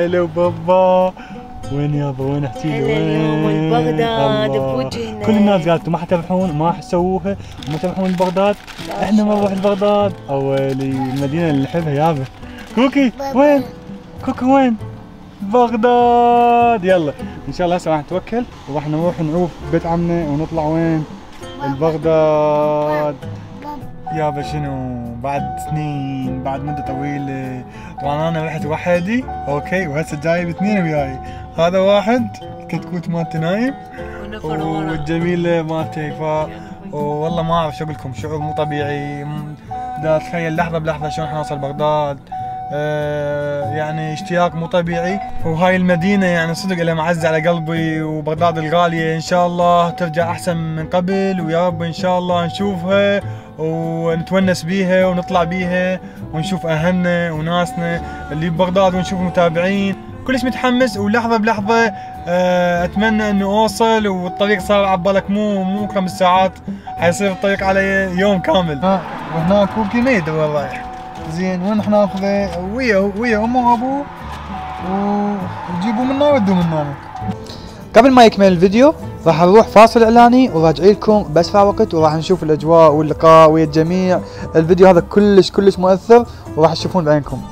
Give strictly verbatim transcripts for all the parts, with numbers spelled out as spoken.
هلا بابا. وين يابا وين احكي لي وين؟ وين بغداد بوجهنا. كل الناس قالت ما حتروحون ما حتسووها وما تروحون لبغداد. احنا ما نروح لبغداد او المدينه اللي نحبها يابا. كوكي وين؟ كوكي وين؟ بغداد. يلا ان شاء الله هسه راح نتوكل وراح نروح نعوف بيت عمنا ونطلع وين؟ البغداد. يابا شنو بعد سنين بعد مده طويله. طبعا انا رحت وحدي اوكي وهسه جايب اثنين وياي. هذا واحد الكتكوت مالتي نايم والجميله مالتي. ف والله ما اعرف شو اقول لكم شعور مو طبيعي. دا اتخيل لحظه بلحظه شلون حنوصل بغداد. أه يعني اشتياق مو طبيعي. وهاي المدينه يعني صدق لها معزه على قلبي. وبغداد الغاليه ان شاء الله ترجع احسن من قبل ويا رب ان شاء الله نشوفها ونتونس بيها ونطلع بيها ونشوف اهلنا وناسنا اللي ببغداد ونشوف المتابعين. كلش متحمس ولحظه بلحظه اتمنى انه اوصل. والطريق صار عبالك مو مو خمس ساعات حيصير الطريق علي يوم كامل. ها وهناك كوكي ما يدري وين رايح. زين وين راح ناخذه ويا ويا امه وابوه ويجيبوا منا ويودوا منا. قبل ما يكمل الفيديو راح نروح فاصل اعلاني وراجعين لكم باسرع وقت وراح نشوف الاجواء واللقاء ويا الجميع. الفيديو هذا كلش كلش مؤثر وراح تشوفون بعينكم.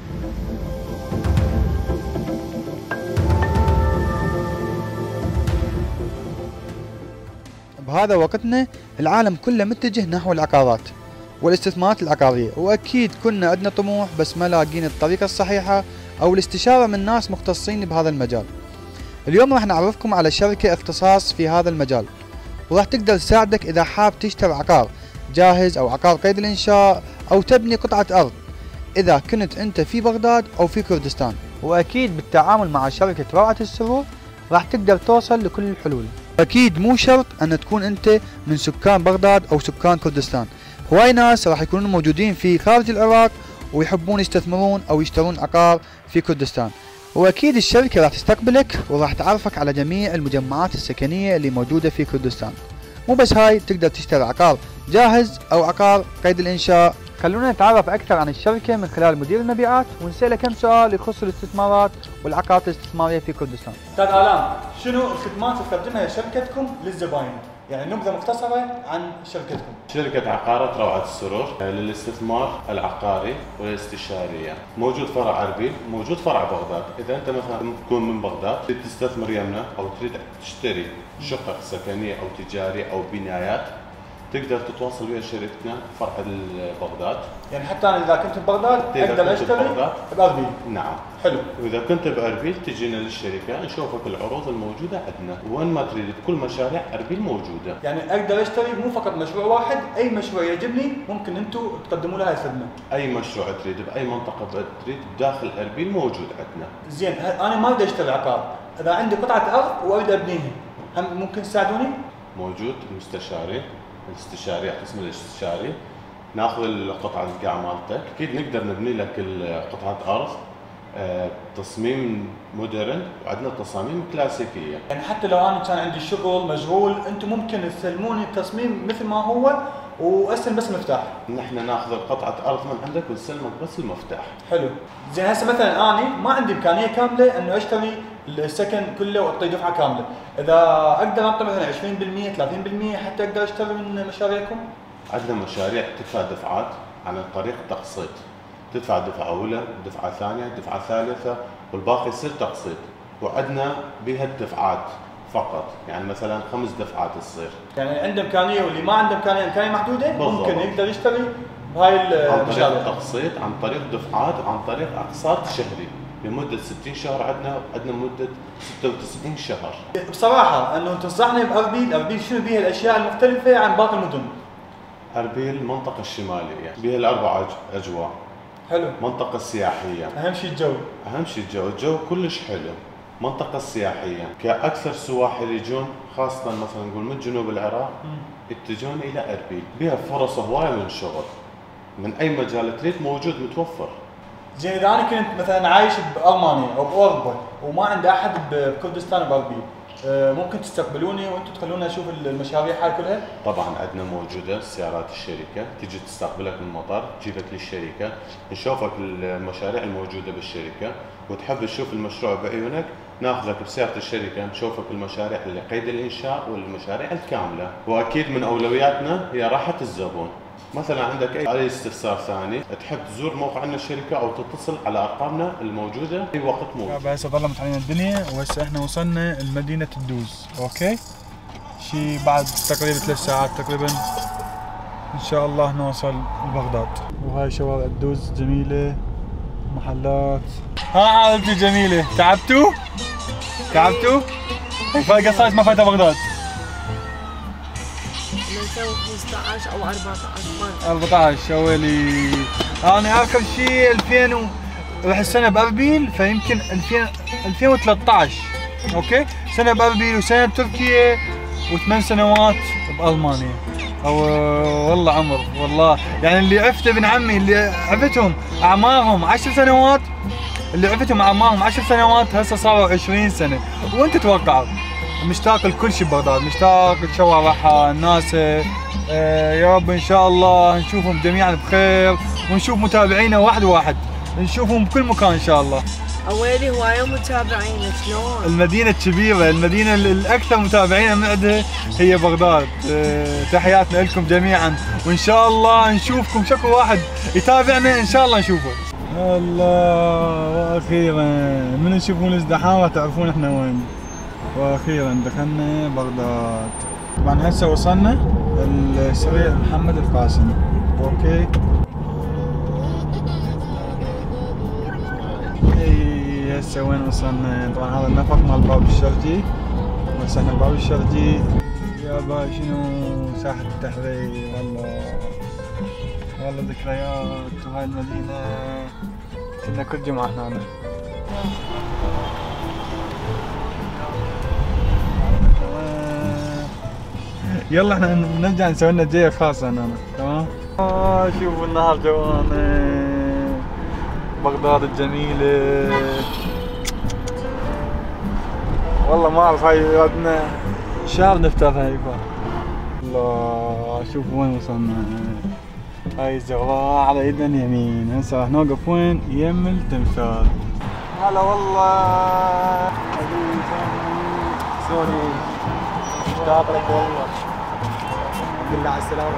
بهذا وقتنا العالم كله متجه نحو العقارات والاستثمارات العقارية، واكيد كنا عندنا طموح بس ما لاقين الطريقة الصحيحة او الاستشارة من ناس مختصين بهذا المجال. اليوم راح نعرفكم على شركة اختصاص في هذا المجال وراح تقدر تساعدك اذا حاب تشتري عقار جاهز او عقار قيد الانشاء او تبني قطعة ارض اذا كنت انت في بغداد او في كردستان. واكيد بالتعامل مع شركة روعة السرور راح تقدر توصل لكل الحلول. اكيد مو شرط ان تكون انت من سكان بغداد او سكان كردستان. هواي ناس راح يكونون موجودين في خارج العراق ويحبون يستثمرون او يشترون عقار في كردستان. واكيد الشركة راح تستقبلك وراح تعرفك على جميع المجمعات السكنية اللي موجودة في كردستان. مو بس هاي تقدر تشتري عقار جاهز او عقار قيد الانشاء. خلونا نتعرف اكثر عن الشركة من خلال مدير المبيعات ونسأله كم سؤال يخص الاستثمارات والعقارات الاستثمارية في كردستان. استاذ آلام شنو الخدمات اللي تقدمها شركتكم للزباين؟ يعني نبذة مختصرة عن شركتكم. شركة عقارات روعة السرور للاستثمار العقاري والاستشارية. موجود فرع أربيل، موجود فرع بغداد. إذا أنت مثلا تكون من بغداد تريد تستثمر يمنا أو تريد تشتري شقق سكنية أو تجارية أو بنايات تقدر تتواصل ويا شركتنا فرع بغداد. يعني حتى أنا إذا كنت ببغداد أقدر أشتري بأربيل. نعم. حلو. وإذا كنت بأربيل تجينا للشركة نشوفك العروض الموجودة عندنا وين ما تريد كل مشاريع أربيل موجودة. يعني أقدر أشتري مو فقط مشروع واحد، أي مشروع يعجبني ممكن أنتم تقدموا له هاي الخدمة. أي مشروع تريد بأي منطقة تريد داخل أربيل موجود عندنا. زين أنا ما بدي أشتري عقار، إذا عندي قطعة أرض وأريد أبنيها هم ممكن تساعدوني؟ موجود المستشاري الاستشاري قسم الاستشاري ناخذ القطعه القاع مالتك. اكيد نقدر نبني لك قطعه ارض أه تصميم مودرن وعندنا تصاميم كلاسيكيه. يعني حتى لو انا كان عندي شغل مشغول انتم ممكن تسلموني التصميم مثل ما هو واستلم بس المفتاح. نحن ناخذ قطعه ارض من عندك ونسلمك بس المفتاح. حلو. زين هسه مثلا انا ما عندي امكانيه كامله انه اشتري السكن كله واعطي دفعه كامله، اذا اقدر اعطي مثلا عشرين بالمئة ثلاثين بالمئة حتى اقدر اشتري من مشاريعكم؟ عندنا مشاريع تدفع دفعات عن طريق تقسيط. تدفع دفعه اولى، دفعه ثانيه، دفعه ثالثه والباقي يصير تقسيط. وعندنا بها الدفعات فقط، يعني مثلا خمس دفعات تصير. يعني عنده امكانيه واللي ما عنده امكانيه امكانيه محدوده بالضبط. ممكن يقدر يشتري بهاي المشاريع. عن طريق التقسيط، عن طريق دفعات، عن طريق اقساط شهري لمده ستين شهر. عندنا عندنا مده ستة وتسعين شهر. بصراحه انه تنصحني باربيل، اربيل شنو بيها الاشياء المختلفه عن باقي المدن؟ أربيل المنطقة الشمالية بها الأربع أجواء. حلو. منطقة سياحية. أهم شيء الجو. أهم شيء الجو، الجو كلش حلو. منطقة سياحية، كأكثر سواح يجون خاصة مثلا نقول من جنوب العراق يتجون إلى أربيل، بها فرص هواية من الشغل. من أي مجال تريد موجود متوفر. زين إذا أنا كنت مثلا عايش بألمانيا أو بأوروبا وما عندي أحد بكردستان وبأربيل، آه، ممكن تستقبلوني وانتم تخلونا اشوف المشاريع هاي كلها؟ طبعا عندنا موجوده سيارات الشركه تيجي تستقبلك من المطار، تجيبك للشركه، نشوفك المشاريع الموجوده بالشركه، وتحب تشوف المشروع بعيونك، ناخذك بسياره الشركه نشوفك المشاريع اللي قيد الانشاء والمشاريع الكامله، واكيد من اولوياتنا هي راحه الزبون. مثلا عندك اي استفسار ثاني تحب تزور موقعنا الشركه او تتصل على ارقامنا الموجوده في وقت موجود. هسه ظلمت علينا الدنيا وهسه احنا وصلنا لمدينه الدوز، اوكي؟ شي بعد تقريبا ثلاث ساعات تقريبا ان شاء الله نوصل لبغداد. وهاي شوارع الدوز جميله، محلات. ها عائلتي جميله، تعبتوا؟ تعبتوا؟ فاي قصايص ما فايته بغداد. بنسوي خمسطعش او أربعطعش. أربعطعش حوالي. انا اخر شيء ألفين و... راح السنه باربيل، فيمكن ألفين ألفين وثلاثطعش، اوكي؟ سنه باربيل وسنه بتركيا وثمان سنوات بالمانيا. او والله عمر، والله يعني اللي عفته ابن عمي اللي عفتهم اعمارهم عشر سنوات، اللي عفتهم اعمارهم عشر سنوات هسه صاروا عشرين سنه، وانت توقعوا مشتاق لكل شيء ببغداد، مشتاق لشوارعها، الناس. آه يا رب ان شاء الله نشوفهم جميعا بخير، ونشوف متابعينا واحد واحد، نشوفهم بكل مكان ان شاء الله. اويلي هوايه متابعين شلون؟ المدينه الكبيره، المدينه الاكثر متابعين من عندها هي بغداد. آه تحياتنا لكم جميعا، وان شاء الله نشوفكم شكو واحد يتابعنا ان شاء الله نشوفه. الله، واخيرا من تشوفون ازدحام تعرفون احنا وين. واخيرا دخلنا بغداد. طبعا هسه وصلنا السريع محمد القاسم، اوكي؟ اي هسه وين وصلنا؟ طبعا هذا النفق مال الباب الشرقي، وصلنا الباب الشرقي. يا با شنو ساحة التحرير، والله والله ذكريات. وهاي المدينة كنا كل جمعة هنا. يلا احنا نرجع نسوي لنا جيه خاصة هنا، تمام؟ اه شوفوا النهر جوانا، بغداد الجميلة. والله ما اعرف، هاي عندنا شهر نفترها هاي. الله شوفوا وين وصلنا. هاي الزغراء على ايدنا اليمين. هسه راح نوقف وين؟ يم التمثال. هلا والله حبيبي سوري، مشتاق لك والله. الحمد لله على السلامة.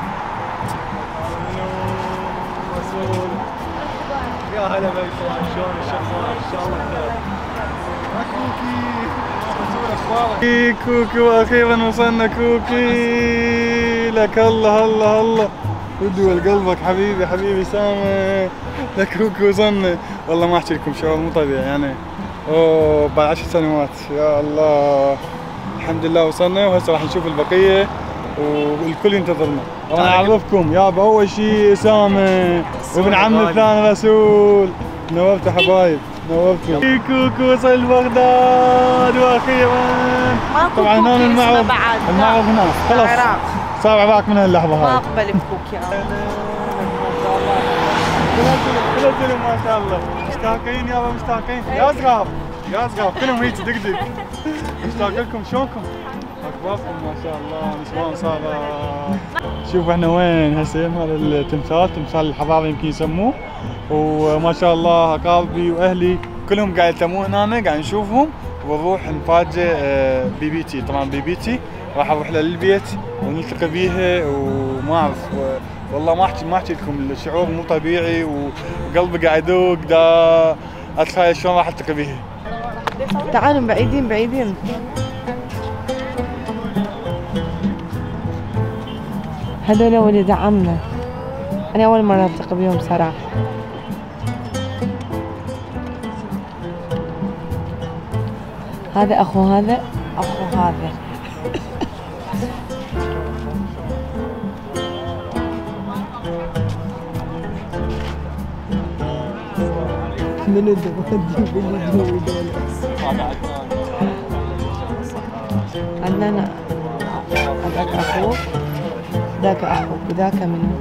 مسؤول. يا هلا بك، شلون الشغل؟ ان شاء الله خير. كوكي مسؤول اخبارك؟ كوكي واخيرا وصلنا كوكي. لك الله الله الله، ودول قلبك حبيبي حبيبي سامي. لك كوكي وصلنا. والله ما احكي لكم شغل مو طبيعي يعني. اوه بعد عشر سنوات يا الله. الحمد لله وصلنا، وهسه راح نشوف البقيه والكل ينتظرنا. انا اعرفكم يابا، اول شيء اسامه وابن عم الثاني رسول. نورتوا حبايب، نورتوا. كوكو وصل بغداد واخيرا. طبعا هون المعرض، المعرض هناك خلاص صار عراق من هاللحظه هاي. ما اقبل بكوكي ما شاء الله. كلهم ما شاء الله مشتاقين يابا، مشتاقين. يا صغار يا صغار كلهم هيك دقدق. مشتاق لكم، شلونكم؟ اخباركم؟ ما شاء الله نسوان صار. شوف احنا وين هسه، هذا التمثال، تمثال الحضاره يمكن يسموه. وما شاء الله اقاربي واهلي كلهم قاعد يتمون هنا، قاعد نشوفهم. ونروح نفاجئ بيبيتي. طبعا بيبيتي راح اروح للبيت ونلتقي بيها، وما اعرف والله ما احكي ما احكي لكم، الشعور مو طبيعي وقلبي قاعد يدق. دا اتخيل شلون راح التقي بيها. تعالوا بعيدين بعيدين. هذول ولد عمنا، أنا أول مرة ألتقي بيهم صراحة. هذا أخو هذا أخو هذا. منو عدنان هذاك أخوك، ذاك أخوك، وذاك منو؟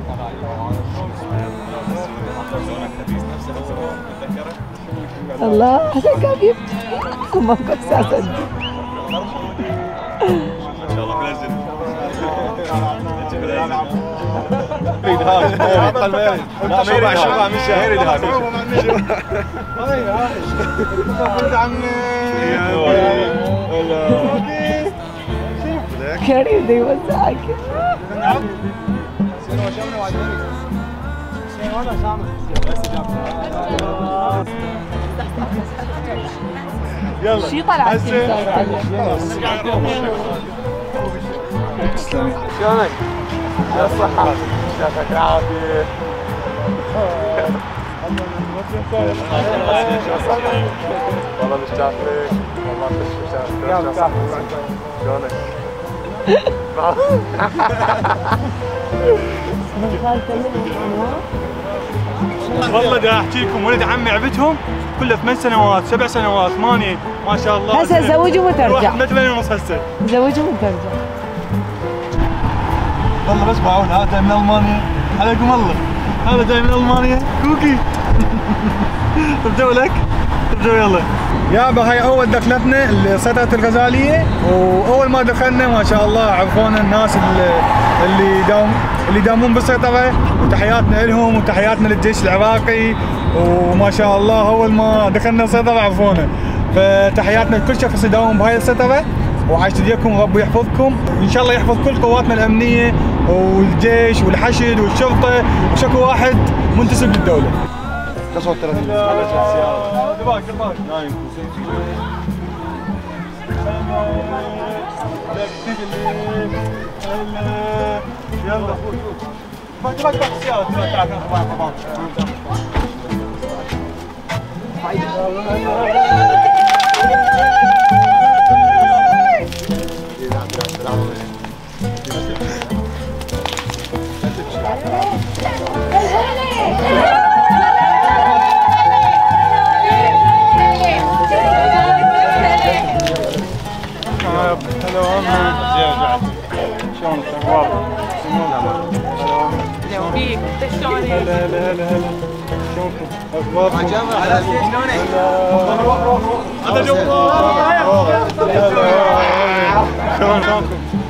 الله عشان كان يبكي. ما كنت أصدق. ان شاء الله بنزل. كريم ده يوزعك. يلا شي طلع تسلمي. شلونك؟ يا الصحة. يعطيك العافية. والله مشتاق لك. والله مشتاق لك. شلونك؟ والله دا احكي لكم ولد عمي عبتهم كله ثمان سنوات سبع سنوات ثمانية ما شاء الله. هسه زوجهم وترجع. واحد متر ونص هسه. زوجهم وترجع. والله بس بعون هذا جاي من المانيا عليكم الله. هذا جاي من المانيا كوكي. تبدأوا لك؟ تبدأوا يلا. يابا هاي اول دخلتنا سيطرة الغزالية، واول ما دخلنا ما شاء الله عرفونا الناس اللي اللي داوم اللي يداومون بالسيطرة، وتحياتنا لهم وتحياتنا للجيش العراقي. وما شاء الله اول ما دخلنا السيطرة عرفونا، فتحياتنا لكل شخص يداوم بهاي السيطرة، وعايش ايديكم ربي يحفظكم، وان شاء الله يحفظ كل قواتنا الامنية والجيش والحشد والشرطة وشكو واحد منتسب للدولة. تصور ثلاثين دباك دباك نايم يلا باك باك باك سيارة تعال طبعا طبعا هلا والله شلونك اخبارك؟ لو بيك شلونك؟ هلا هلا هلا هلا شلونكم؟ اخباركم؟ شلونك؟ هذا جبار شلونكم؟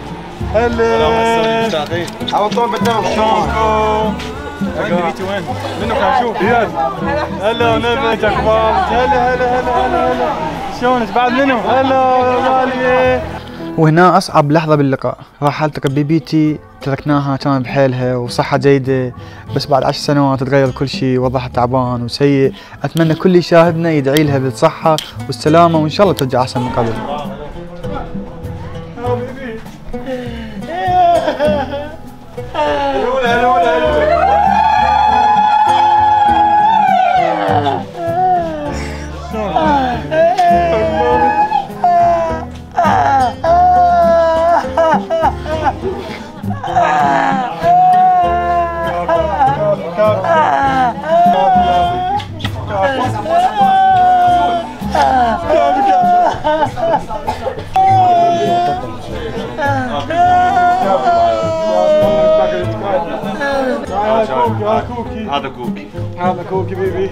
هلا مشتاقين. على طول بالدم. شلونكم؟ وين بيتي وين؟ منو كان شوف؟ رياض. هلا ونبيك اخبارك؟ هلا هلا هلا هلا هلا شلونك بعد منو؟ هلا غالية. وهنا أصعب لحظة باللقاء، راح ألتقي ببيبيتي تركناها كان بحيلها وصحة جيدة، بس بعد عشر سنوات تغير كل شيء، وضعها تعبان وسيء. أتمنى كل اللي يشاهدنا يدعي لها بالصحة والسلامة، وإن شاء الله ترجع أحسن من قبل. هذا كوكي. هذا كوكي بيبي.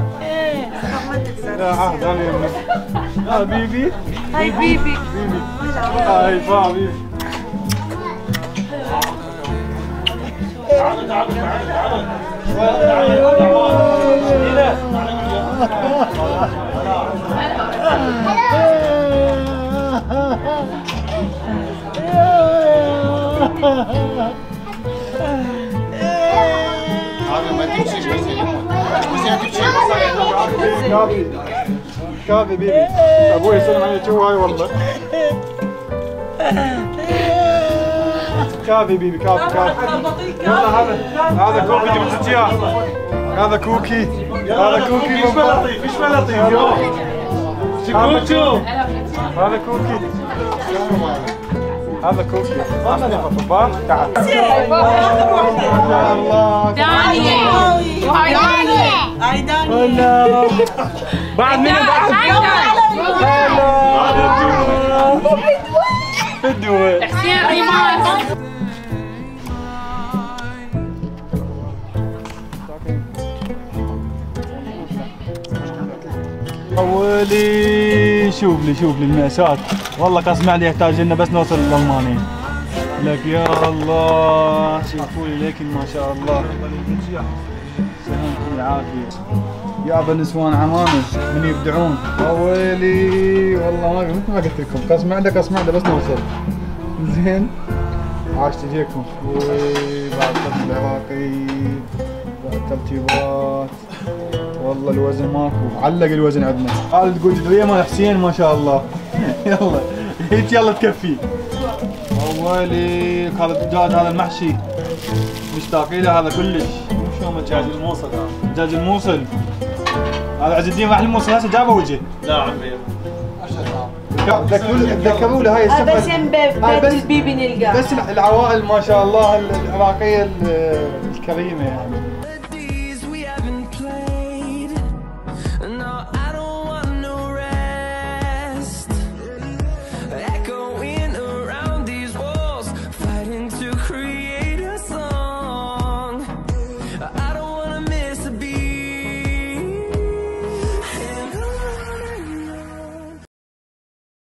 لا عهد انا يمك. هذا بيبي. هاي بيبي. بيبي. هاي فا بيبي. تعال تعال تعال كافي كافي بيبي ابوي يسلم عليك شو هاي والله كافي بيبي كافي كافي يلا هذا هذا كوكي جبت اياه هذا كوكي هذا كوكي ايش لطيف ايش لطيف شكوتو هذا كوكي هذا كوكي بابا تعال الله داني وهاي داني هاي داني هلا بعد منو بعد هلا بدوي حسين ريماس حولي شوف لي شوف لي المأساة، والله قسم علي يحتاج لنا بس نوصل للألمانية. لك يا الله شوفوا لي لكن ما شاء الله. سلامتكم العافية. يابا نسوان عمانة من يبدعون. حولي والله ما مثل ما قلت لكم قسم علي قسم علي بس نوصل. زين عاش تجيكم. بعد الطب العراقي بعد الترتيبات والله الوزن ماكو، علق الوزن عندنا. هذا تقول جدرية مال حسين ما شاء الله. يلا هيك يلا تكفي. اولي هذا الدجاج هذا المحشي مشتاقين له هذا كلش. شلون دجاج الموصل هذا؟ دجاج الموصل هذا عز الدين راح الموصل هسه جابه وجه. لا عمي تذكروا له هاي هذا اسم بيت البيبي نلقاه. بس العوائل ما شاء الله العراقية الكريمة يعني. Echoing around these walls, fighting to create